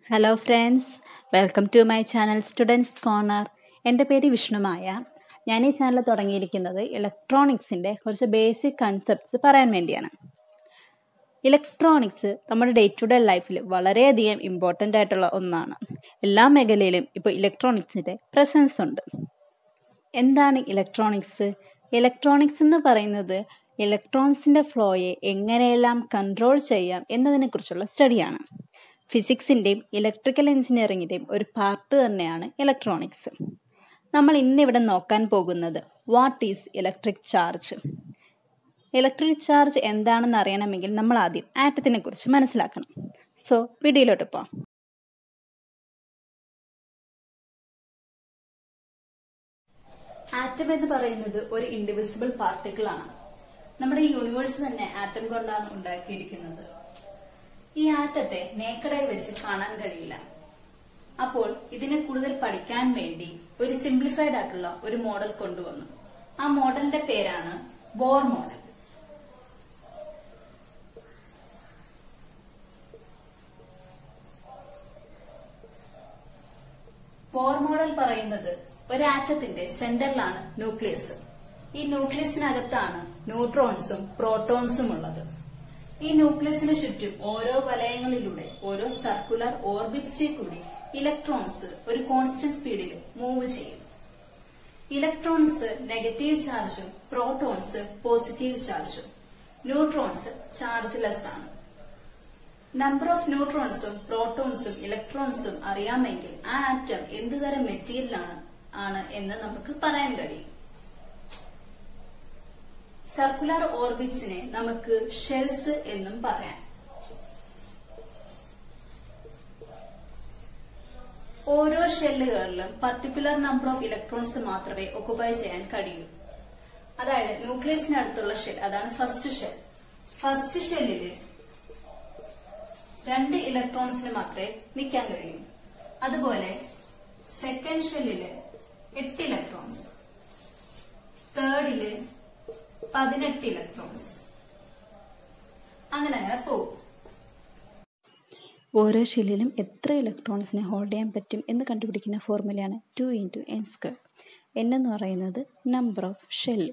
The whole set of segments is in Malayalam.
Hello friends, welcome to my channel students corner. എൻ്റെ പേര് വിഷ്ണുമായ. ഞാൻ ഈ ചാനൽ തുടങ്ങിയിരിക്കുന്നത് ഇലക്ട്രോണിക്സിൻ്റെ കുറച്ച് ബേസിക് കൺസെപ്റ്റ്സ് പറയാൻ വേണ്ടിയാണ്. ഇലക്ട്രോണിക്സ് നമ്മുടെ ഡേ ടു ഡേ ലൈഫിൽ വളരെയധികം ഇമ്പോർട്ടൻ്റ് ആയിട്ടുള്ള ഒന്നാണ്. എല്ലാ മേഖലയിലും ഇപ്പോൾ ഇലക്ട്രോണിക്സിൻ്റെ പ്രസൻസ് ഉണ്ട്. എന്താണ് ഇലക്ട്രോണിക്സ്? ഇലക്ട്രോണിക്സ് എന്ന് പറയുന്നത് ഇലക്ട്രോൺസിൻ്റെ ഫ്ലോയെ എങ്ങനെയെല്ലാം കൺട്രോൾ ചെയ്യാം എന്നതിനെക്കുറിച്ചുള്ള സ്റ്റഡിയാണ്. ഫിസിക്സിൻ്റെയും ഇലക്ട്രിക്കൽ എഞ്ചിനീയറിങ്ങിൻ്റെയും ഒരു പാർട്ട് തന്നെയാണ് ഇലക്ട്രോണിക്സ്. നമ്മൾ ഇന്നിവിടെ നോക്കാൻ പോകുന്നത് what is electric charge. Electric charge എന്താണെന്ന് അറിയണമെങ്കിൽ നമ്മൾ ആദ്യം ആറ്റത്തിനെ കുറിച്ച് മനസ്സിലാക്കണം. സോ വീഡിയോയിലോട്ട് പോകാം. ആറ്റം എന്ന് പറയുന്നത് ഒരു ഇൻഡിവിസിബിൾ പാർട്ടിക്കിൾ ആണ്. നമ്മുടെ യൂണിവേഴ്സ് തന്നെ ആറ്റം കൊണ്ടാണ് ഉണ്ടാക്കിയിരിക്കുന്നത്. ഈ ആറ്റത്തെ നേക്കടായി വെച്ച് കാണാൻ കഴിയില്ല. അപ്പോൾ ഇതിനെ കൂടുതൽ പഠിക്കാൻ വേണ്ടി ഒരു സിംപ്ലിഫൈഡ് ആയിട്ടുള്ള ഒരു മോഡൽ കൊണ്ടുവന്നു. ആ മോഡലിന്റെ പേരാണ് ബോർ മോഡൽ. ബോർ മോഡൽ പറയുന്നത് ഒരു ആറ്റത്തിന്റെ സെന്ററിലാണ് ന്യൂക്ലിയസ്. ഈ ന്യൂക്ലിയസിനകത്താണ് ന്യൂട്രോൺസും പ്രോട്ടോൺസും ഉള്ളത്. ഈ ന്യൂക്ലിയസിന് ചുറ്റും ഓരോ വലയങ്ങളിലൂടെ ഓരോ സർക്കുലർ ഓർബിറ്റ്സിൽ കൂടി ഇലക്ട്രോൺസ് ഒരു കോൺസ്റ്റന്റ് സ്പീഡിൽ മൂവ് ചെയ്യും. ഇലക്ട്രോൺസ് നെഗറ്റീവ് ചാർജും പ്രോട്ടോൺസ് പോസിറ്റീവ് ചാർജും. ന്യൂട്രോൺസ് ചാർജ്ലെസ് ആണ്. നമ്പർ ഓഫ് ന്യൂട്രോൺസും പ്രോട്ടോൺസും ഇലക്ട്രോൺസും അറിയാമെങ്കിൽ ആ ആറ്റം എന്തുതരം മെറ്റീരിയലാണ് എന്ന് നമുക്ക് പറയാൻ കഴിയും. സർക്കുലർ ഓർബിറ്റ്സിനെ നമുക്ക് ഷെൽസ് എന്നും പറയാം. ഓരോ ഷെല്ലുകളിലും പർട്ടിക്കുലർ നമ്പർ ഓഫ് ഇലക്ട്രോൺസ് മാത്രമേ ഒക്കുപൈ ചെയ്യാൻ കഴിയൂ. അതായത് ന്യൂക്ലിയസിനടുത്തുള്ള ഷെൽ, അതാണ് ഫസ്റ്റ് ഷെൽ. ഫസ്റ്റ് ഷെല്ലില് 2 ഇലക്ട്രോൺസിന് മാത്രമേ നിൽക്കാൻ കഴിയൂ. അതുപോലെ സെക്കൻഡ് ഷെല്ലില് 8 ഇലക്ട്രോൺസ്, തേർഡില് 18 ഇലക്ട്രോൺസ്, അങ്ങനെ പോകും. ഓരോ ഷെല്ലിലും എത്ര ഇലക്ട്രോൺസിനെ ഹോൾഡ് ചെയ്യാൻ പറ്റും എന്ന് കണ്ടുപിടിക്കുന്ന ഫോർമുലയാണ് 2 × n². n എന്ന് പറയുന്നത് നമ്പർ ഓഫ് ഷെൽ.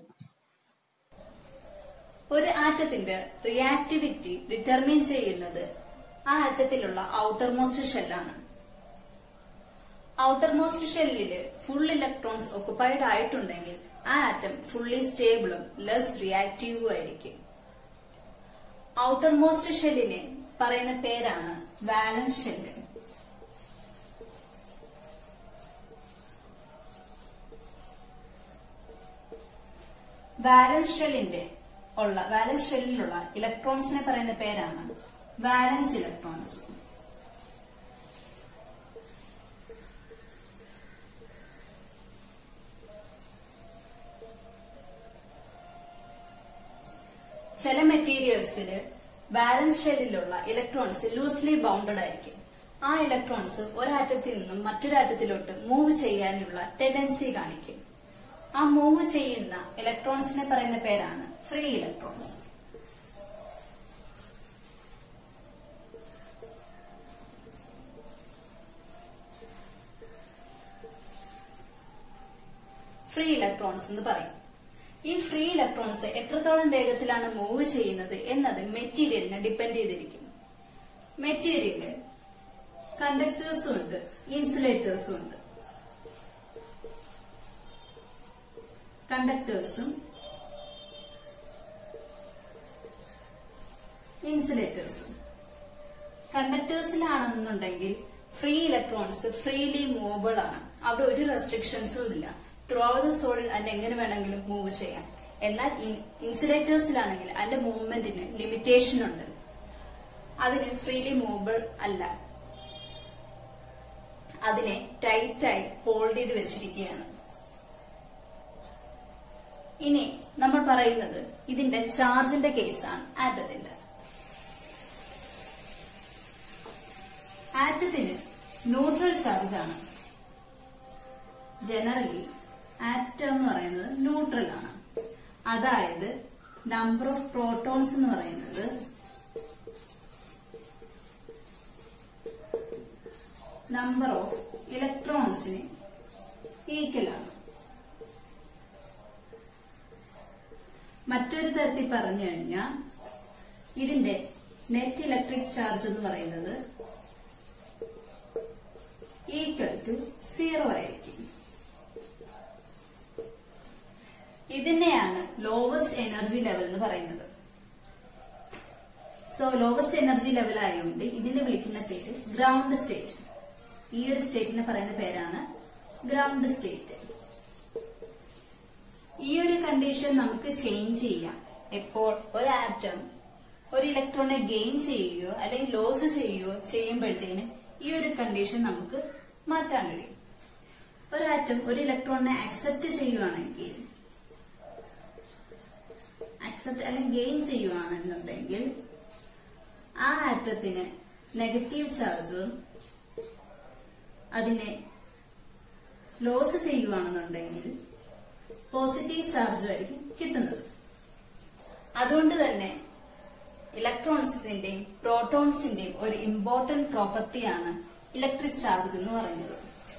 ഒരു ആറ്റത്തിന്റെ റിയാക്ടിവിറ്റി ഡിറ്റർമിൻ ചെയ്യുന്നത് ആ ആറ്റത്തിലുള്ള ഔട്ടർ മോസ്റ്റ് ഷെല്ലാണ്. ഔട്ടർ മോസ്റ്റ് ഷെല്ലില് ഫുൾ ഇലക്ട്രോൺസ് ഒക്കുപൈഡ് ആയിട്ടുണ്ടെങ്കിൽ ആ ആറ്റം ഫുള്ളി സ്റ്റേബിളും ലെസ് റിയാക്റ്റീവും ആയിരിക്കും. ഔട്ടർ മോസ്റ്റ് ഷെല്ലിനെ പറയുന്ന പേരാണ് വാലൻസ് ഷെല്ല്. വാലൻസ് ഷെല്ലിലുള്ള ഇലക്ട്രോൺസിനെ പറയുന്ന പേരാണ് വാലൻസ് ഇലക്ട്രോൺസ്. ചില മെറ്റീരിയൽസിൽ വാലൻസ് ഷെല്ലിലുള്ള ഇലക്ട്രോൺസ് ലൂസ്ലി ബൗണ്ടഡ് ആയിരിക്കും. ആ ഇലക്ട്രോൺസ് ഒരാറ്റത്തിൽ നിന്നും മറ്റൊരാറ്റത്തിലോട്ട് മൂവ് ചെയ്യാനുള്ള ടെൻഡൻസി കാണിക്കും. ആ മൂവ് ചെയ്യുന്ന ഇലക്ട്രോൺസിനെ പറയുന്ന പേരാണ് ഫ്രീ ഇലക്ട്രോൺസ്. ഫ്രീ ഇലക്ട്രോൺസ് എന്ന് പറയും. ഈ ഫ്രീ ഇലക്ട്രോൺസ് എത്രത്തോളം വേഗത്തിലാണ് മൂവ് ചെയ്യുന്നത് എന്നത് മെറ്റീരിയലിനെ ഡിപ്പെൻഡ് ചെയ്തിരിക്കും. മെറ്റീരിയല് കണ്ടക്ടേഴ്സും ഉണ്ട്, ഇൻസുലേറ്റേഴ്സും ഉണ്ട്. കണ്ടക്ടേഴ്സും ഇൻസുലേറ്റേഴ്സും. കണ്ടക്ടേഴ്സിലാണെന്നുണ്ടെങ്കിൽ ഫ്രീ ഇലക്ട്രോൺസ് ഫ്രീലി മൂവബിൾ ആണ്. അവിടെ ഒരു റെസ്ട്രിക്ഷൻസും ഇല്ല. ത്രൂ ഔട്ട് ദ സോളിഡ് അതിന് എങ്ങനെ വേണമെങ്കിലും മൂവ് ചെയ്യാം. എന്നാൽ ഇൻസുലേറ്റേഴ്സിലാണെങ്കിൽ അതിന്റെ മൂവ്മെന്റിന് ലിമിറ്റേഷൻ ഉണ്ട്. അതിന് ഫ്രീലി മൂവബിൾ അല്ല. അതിനെ ടൈറ്റായി ഹോൾഡ് ചെയ്ത് വെച്ചിരിക്കുകയാണ്. ഇനി നമ്മൾ പറയുന്നത് ഇതിന്റെ ചാർജിന്റെ കേസാണ് ആറ്റത്തിന്റെ. ആറ്റത്തിന് ന്യൂട്രൽ ചാർജ് ആണ്. ജനറലി ആറ്റം എന്ന് പറയുന്നത് ന്യൂട്രൽ ആണ്. അതായത് നമ്പർ ഓഫ് പ്രോട്ടോൺസ് എന്ന് പറയുന്നത് നമ്പർ ഓഫ് ഇലക്ട്രോൺസിന് ഈക്വൽ ആണ്. മറ്റൊരു തരത്തിൽ പറഞ്ഞു കഴിഞ്ഞാൽ ഇതിന്റെ നെറ്റ് ഇലക്ട്രിക് ചാർജ് എന്ന് പറയുന്നത് ഈക്വൽ ടു 0 ആയിരിക്കും. ഇതിനെയാണ് ലോവസ്റ്റ് എനർജി ലെവൽ എന്ന് പറയുന്നത്. സോ ലോവസ്റ്റ് എനർജി ലെവൽ ആയതുകൊണ്ട് ഇതിനെ വിളിക്കുന്ന പേര് ഗ്രൗണ്ട് സ്റ്റേറ്റ്. ഈ ഒരു സ്റ്റേറ്റിനെ പറയുന്ന പേരാണ് ഗ്രൗണ്ട് സ്റ്റേറ്റ്. ഈ ഒരു കണ്ടീഷൻ നമുക്ക് ചേഞ്ച് ചെയ്യാം. എപ്പോൾ ഒരു ആറ്റം ഒരു ഇലക്ട്രോണിനെ ഗെയിൻ ചെയ്യുകയോ അല്ലെങ്കിൽ ലോസ് ചെയ്യുകയോ ചെയ്യുമ്പോഴത്തേന് ഈ ഒരു കണ്ടീഷൻ നമുക്ക് മാറ്റാൻ കഴിയും. ഒരു ആറ്റം ഒരു ഇലക്ട്രോണിനെ അക്സെപ്റ്റ് ചെയ്യുവാണെങ്കിൽ, അക്സെപ്റ്റ് അല്ലെങ്കിൽ ഗെയിൻ ചെയ്യുവാണെന്നുണ്ടെങ്കിൽ ആ ആറ്റത്തിന് നെഗറ്റീവ് ചാർജും അതിനെ ലോസ് ചെയ്യുവാണെന്നുണ്ടെങ്കിൽ പോസിറ്റീവ് ചാർജും ആയിരിക്കും കിട്ടുന്നത്. അതുകൊണ്ട് തന്നെ ഇലക്ട്രോൺസിന്റെയും പ്രോട്ടോൺസിന്റെയും ഒരു ഇമ്പോർട്ടന്റ് പ്രോപ്പർട്ടിയാണ് ഇലക്ട്രിക് ചാർജ് എന്ന് പറയുന്നത്.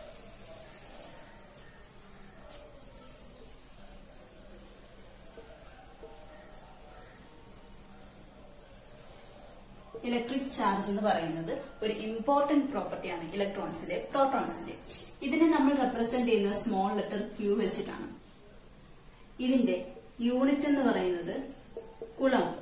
ഇലക്ട്രിക് ചാർജ് എന്ന് പറയുന്നത് ഒരു ഇമ്പോർട്ടന്റ് പ്രോപ്പർട്ടിയാണ് ഇലക്ട്രോൺസിന്റെ പ്രോട്ടോൺസിന്റെ. ഇതിനെ നമ്മൾ റെപ്രസെന്റ് ചെയ്യുന്നത് സ്മോൾ ലെറ്റർ ക്യൂ വെച്ചിട്ടാണ്. ഇതിന്റെ യൂണിറ്റ് എന്ന് പറയുന്നത് കുളമ്പ്,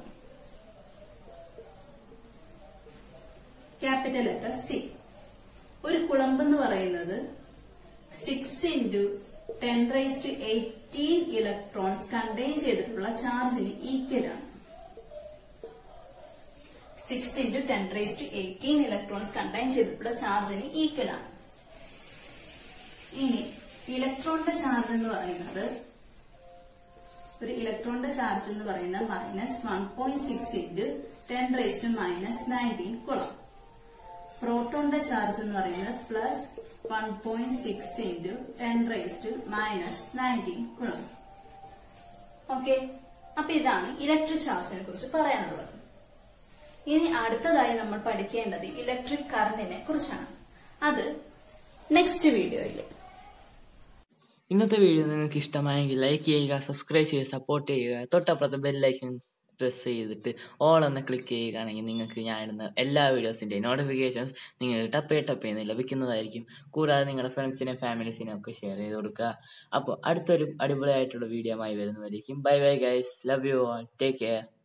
ക്യാപിറ്റൽ ലെറ്റർ സി. ഒരു കുളമ്പ് എന്ന് പറയുന്നത് 6 × 10⁻18 ഇലക്ട്രോൺസ് കണ്ടെയ്ൻ ചെയ്തിട്ടുള്ള ചാർജിന് ഈക്വൽ ആണ്. 6 × 10⁻18 ഇലക്ട്രോൺസ് കണ്ടെയ്ൻ ചെയ്തിട്ടുള്ള ചാർജിന് ഈക്വൽ ആണ്. ഇനി ഇലക്ട്രോണിന്റെ ചാർജ് എന്ന് പറയുന്നത്, ഒരു ഇലക്ട്രോണിന്റെ ചാർജ് എന്ന് പറയുന്നത് -1.6 × 10⁻−19 കുളം. പ്രോട്ടോണിന്റെ ചാർജ് എന്ന് പറയുന്നത് +1.6 × 10⁻−19 കുളം. ഓക്കെ, അപ്പൊ ഇതാണ് ഇലക്ട്രിക് ചാർജിനെ കുറിച്ച് പറയാനുള്ളത്. ഇനി അടുത്തതായി നമ്മൾ പഠിക്കേണ്ടത് ഇലക്ട്രിക് കറന്റിനെ കുറിച്ചാണ്. അത് നെക്സ്റ്റ് വീഡിയോയിൽ. ഇന്നത്തെ വീഡിയോ നിങ്ങൾക്ക് ഇഷ്ടമായെങ്കിൽ ലൈക്ക് ചെയ്യുക, സബ്സ്ക്രൈബ് ചെയ്യുക, സപ്പോർട്ട് ചെയ്യുക. തൊട്ടപ്പുറത്ത് ബെല്ലൈക്കൺ പ്രസ് ചെയ്തിട്ട് ഓൾ എന്ന് ക്ലിക്ക് ചെയ്യുകയാണെങ്കിൽ നിങ്ങൾക്ക് ഞാൻ ഇടുന്ന എല്ലാ വീഡിയോസിൻ്റെയും നോട്ടിഫിക്കേഷൻസ് നിങ്ങൾക്ക് ടപ്പേ ലഭിക്കുന്നതായിരിക്കും. കൂടാതെ നിങ്ങളുടെ ഫ്രണ്ട്സിനെയും ഫാമിലീസിനെയും ഒക്കെ ഷെയർ ചെയ്ത് കൊടുക്കുക. അപ്പോൾ അടുത്തൊരു അടിപൊളിയായിട്ടുള്ള വീഡിയോ ആയി വരുന്നതായിരിക്കും. Bye bye guys, love you all, take care.